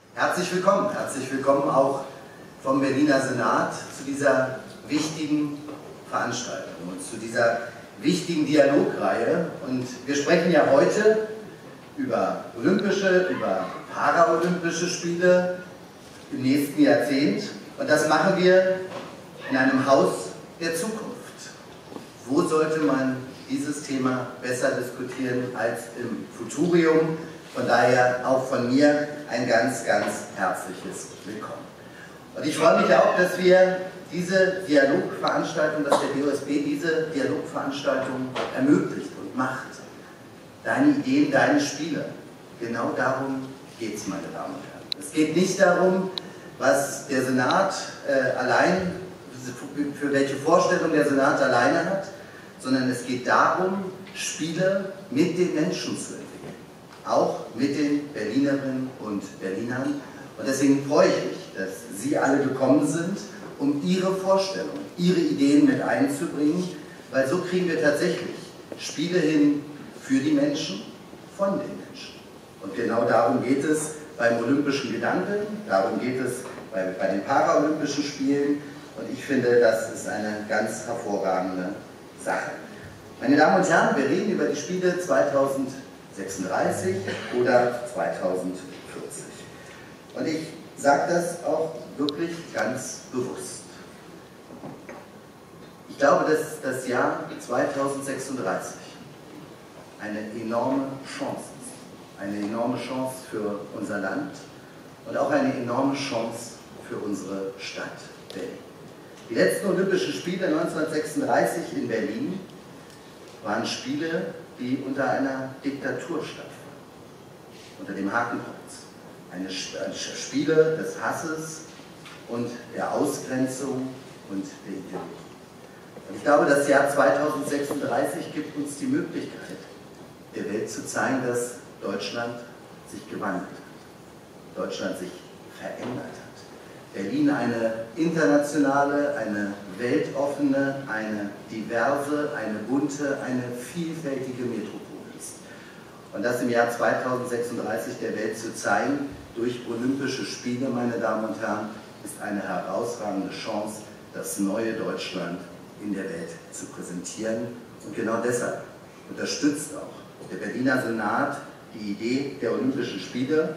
Herzlich willkommen auch vom Berliner Senat zu dieser wichtigen Veranstaltung und zu dieser wichtigen Dialogreihe. Und wir sprechen ja heute über olympische, über paralympische Spiele im nächsten Jahrzehnt. Und das machen wir in einem Haus der Zukunft. Wo sollte man dieses Thema besser diskutieren als im Futurium? Von daher auch von mir ein ganz, ganz herzliches Willkommen. Und ich freue mich auch, dass wir diese Dialogveranstaltung, dass der DOSB diese Dialogveranstaltung ermöglicht und macht. Deine Ideen, deine Spiele. Genau darum geht es, meine Damen und Herren. Es geht nicht darum, was der Senat für welche Vorstellung der Senat alleine hat, sondern es geht darum, Spiele mit den Menschen zu entwickeln. Auch mit den Berlinerinnen und Berlinern. Und deswegen freue ich mich, dass Sie alle gekommen sind, um Ihre Vorstellungen, Ihre Ideen mit einzubringen, weil so kriegen wir tatsächlich Spiele hin für die Menschen, von den Menschen. Und genau darum geht es beim Olympischen Gedanken, darum geht es bei den Paralympischen Spielen. Und ich finde, das ist eine ganz hervorragende Sache. Meine Damen und Herren, wir reden über die Spiele 2036 oder 2040. Und ich sage das auch wirklich ganz bewusst. Ich glaube, dass das Jahr 2036 eine enorme Chance ist. Eine enorme Chance für unser Land und auch eine enorme Chance für unsere Stadt Berlin. Die letzten Olympischen Spiele 1936 in Berlin waren Spiele, die unter einer Diktatur stattfanden, unter dem Hakenkreuz. Spiele des Hasses und der Ausgrenzung und der Ideologie. Und ich glaube, das Jahr 2036 gibt uns die Möglichkeit, der Welt zu zeigen, dass Deutschland sich gewandelt hat, Deutschland sich verändert hat. Berlin eine internationale, eine weltoffene, eine diverse, eine bunte, eine vielfältige Metropole ist. Und das im Jahr 2036 der Welt zu zeigen, durch Olympische Spiele, meine Damen und Herren, ist eine herausragende Chance, das neue Deutschland in der Welt zu präsentieren. Und genau deshalb unterstützt auch der Berliner Senat die Idee der Olympischen Spiele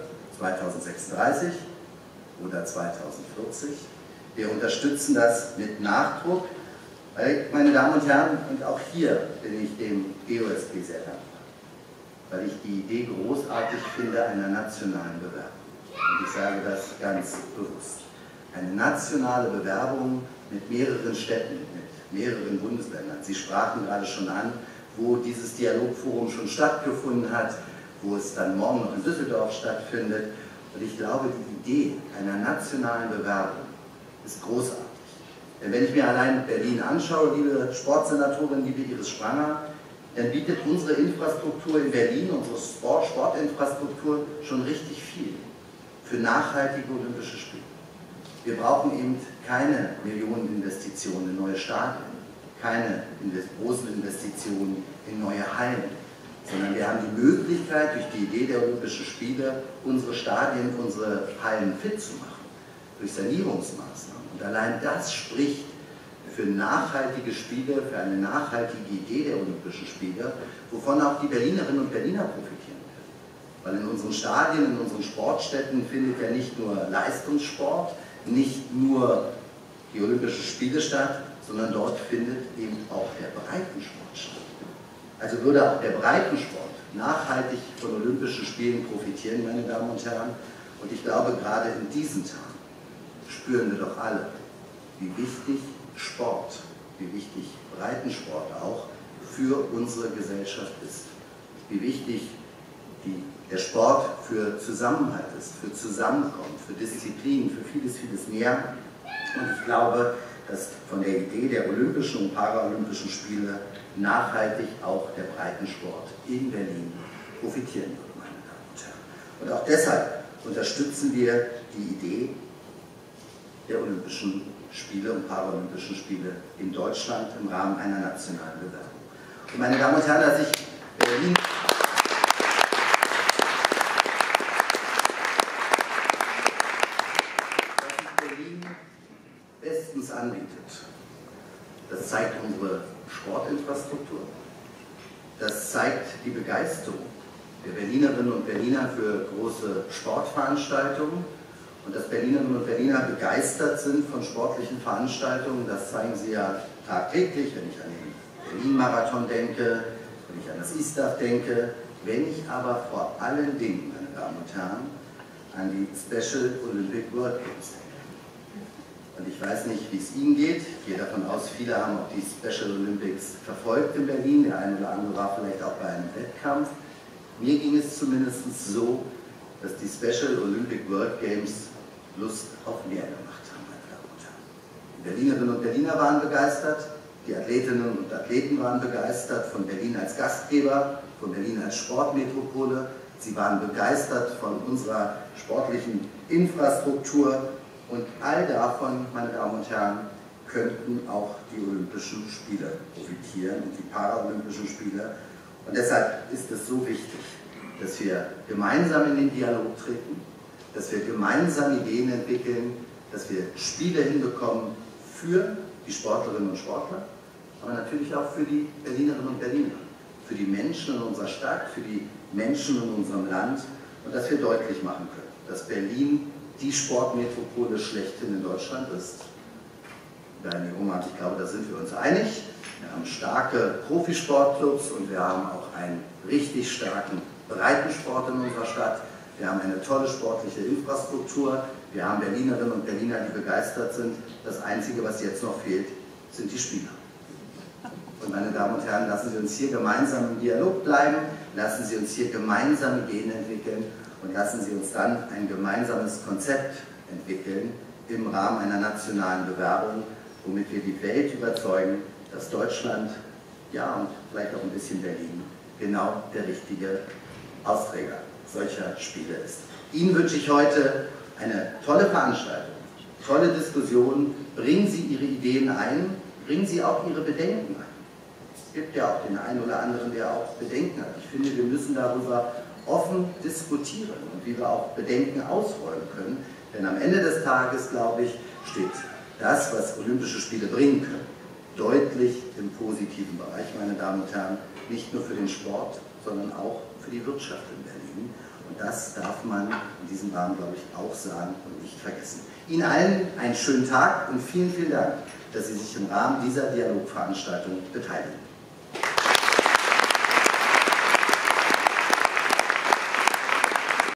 2036 oder 2040. Wir unterstützen das mit Nachdruck, weil, meine Damen und Herren, und auch hier bin ich dem DOSB sehr dankbar, weil ich die Idee großartig finde einer nationalen Bewerbung. Und ich sage das ganz bewusst. Eine nationale Bewerbung mit mehreren Städten, mit mehreren Bundesländern. Sie sprachen gerade schon an, wo dieses Dialogforum schon stattgefunden hat, wo es dann morgen noch in Düsseldorf stattfindet. Und ich glaube, die Idee einer nationalen Bewerbung ist großartig. Denn wenn ich mir allein Berlin anschaue, liebe Sportsenatorin, liebe Iris Spranger, dann bietet unsere Infrastruktur in Berlin, unsere Sportinfrastruktur schon richtig viel für nachhaltige Olympische Spiele. Wir brauchen eben keine Millioneninvestitionen in neue Stadien, keine großen Investitionen in neue Hallen, sondern wir haben die Möglichkeit, durch die Idee der Olympischen Spiele unsere Stadien, unsere Hallen fit zu machen, durch Sanierungsmaßnahmen. Und allein das spricht für nachhaltige Spiele, für eine nachhaltige Idee der Olympischen Spiele, wovon auch die Berlinerinnen und Berliner profitieren werden. Weil in unseren Stadien, in unseren Sportstätten findet ja nicht nur Leistungssport, nicht nur die Olympischen Spiele statt, sondern dort findet eben auch der Breitensport statt. Also würde auch der Breitensport nachhaltig von Olympischen Spielen profitieren, meine Damen und Herren. Und ich glaube, gerade in diesen Tagen spüren wir doch alle, wie wichtig Sport, wie wichtig Breitensport auch für unsere Gesellschaft ist. Wie wichtig der Sport für Zusammenhalt ist, für Zusammenkommen, für Disziplin, für vieles, vieles mehr. Und ich glaube, dass von der Idee der Olympischen und Paralympischen Spiele nachhaltig auch der Breitensport in Berlin profitieren würde, meine Damen und Herren. Und auch deshalb unterstützen wir die Idee der Olympischen Spiele und Paralympischen Spiele in Deutschland im Rahmen einer nationalen Bewerbung. Und meine Damen und Herren, als ich Berlin anbietet. Das zeigt unsere Sportinfrastruktur. Das zeigt die Begeisterung der Berlinerinnen und Berliner für große Sportveranstaltungen. Und dass Berlinerinnen und Berliner begeistert sind von sportlichen Veranstaltungen, das zeigen sie ja tagtäglich, wenn ich an den Berlin-Marathon denke, wenn ich an das ISTAF denke, wenn ich aber vor allen Dingen, meine Damen und Herren, an die Special Olympic World Games denke. Und ich weiß nicht, wie es Ihnen geht. Ich gehe davon aus, viele haben auch die Special Olympics verfolgt in Berlin. Der eine oder andere war vielleicht auch bei einem Wettkampf. Mir ging es zumindest so, dass die Special Olympic World Games Lust auf mehr gemacht haben, meine Damen und Herren. Die Berlinerinnen und Berliner waren begeistert, die Athletinnen und Athleten waren begeistert von Berlin als Gastgeber, von Berlin als Sportmetropole. Sie waren begeistert von unserer sportlichen Infrastruktur. Und all davon, meine Damen und Herren, könnten auch die Olympischen Spiele profitieren und die Paralympischen Spiele. Und deshalb ist es so wichtig, dass wir gemeinsam in den Dialog treten, dass wir gemeinsam Ideen entwickeln, dass wir Spiele hinbekommen für die Sportlerinnen und Sportler, aber natürlich auch für die Berlinerinnen und Berliner, für die Menschen in unserer Stadt, für die Menschen in unserem Land und dass wir deutlich machen können, dass Berlin die Sportmetropole schlechthin in Deutschland ist. Bernie Roman, ich glaube, da sind wir uns einig. Wir haben starke Profisportclubs und wir haben auch einen richtig starken Breitensport in unserer Stadt. Wir haben eine tolle sportliche Infrastruktur. Wir haben Berlinerinnen und Berliner, die begeistert sind. Das Einzige, was jetzt noch fehlt, sind die Spieler. Und meine Damen und Herren, lassen Sie uns hier gemeinsam im Dialog bleiben. Lassen Sie uns hier gemeinsam Ideen entwickeln. Und lassen Sie uns dann ein gemeinsames Konzept entwickeln im Rahmen einer nationalen Bewerbung, womit wir die Welt überzeugen, dass Deutschland, ja und vielleicht auch ein bisschen Berlin, genau der richtige Austräger solcher Spiele ist. Ihnen wünsche ich heute eine tolle Veranstaltung, tolle Diskussion. Bringen Sie Ihre Ideen ein, bringen Sie auch Ihre Bedenken ein. Es gibt ja auch den einen oder anderen, der auch Bedenken hat. Ich finde, wir müssen darüber offen diskutieren und wie wir auch Bedenken ausräumen können. Denn am Ende des Tages, glaube ich, steht das, was Olympische Spiele bringen können, deutlich im positiven Bereich, meine Damen und Herren, nicht nur für den Sport, sondern auch für die Wirtschaft in Berlin. Und das darf man in diesem Rahmen, glaube ich, auch sagen und nicht vergessen. Ihnen allen einen schönen Tag und vielen, vielen Dank, dass Sie sich im Rahmen dieser Dialogveranstaltung beteiligen.